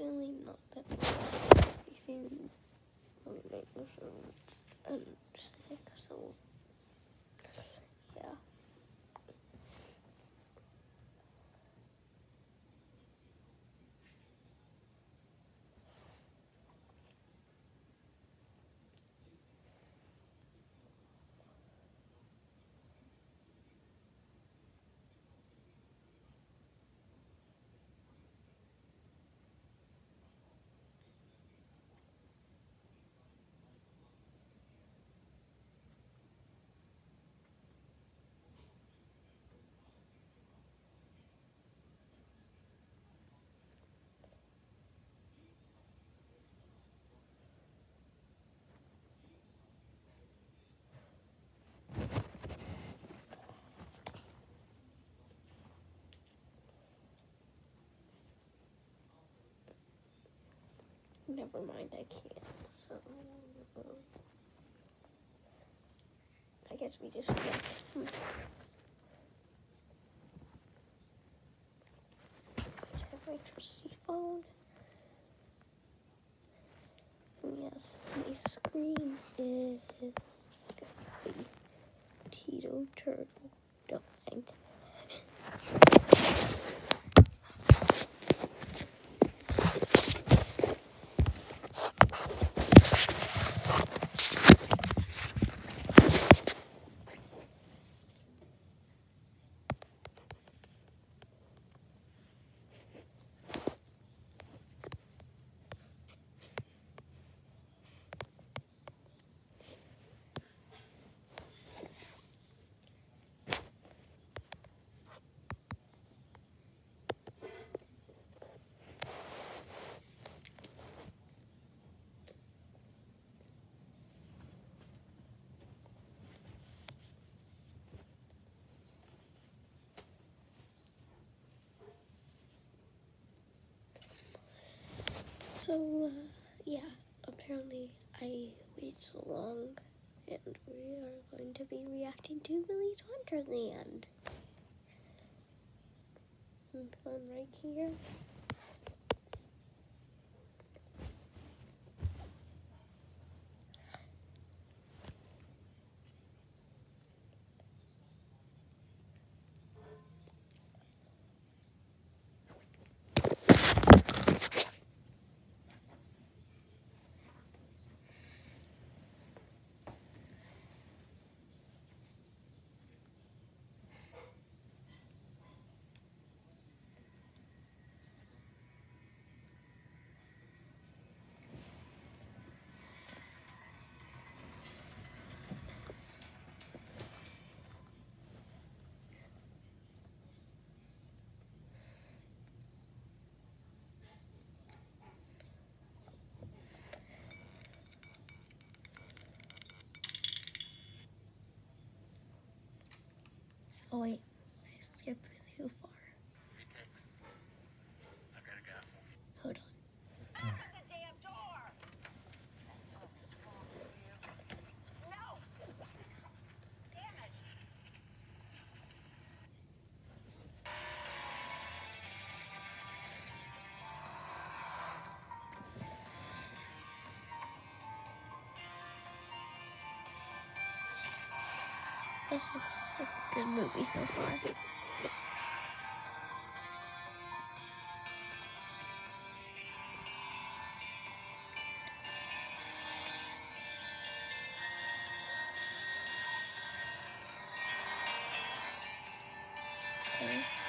feeling not that feeling and sick, so yeah. Never mind, I can't. So I guess we just get some parts. I have my trusty phone. And yes, my screen is a Tito Turtle. Don't mind. So, yeah, apparently I waited so long, and we are going to be reacting to Willy's Wonderland. I'm right here. Oh wait, I skipped too far. I gotta go. Hold on. Open the damn door! No! Damn it! This looks like a good movie so far. Okay.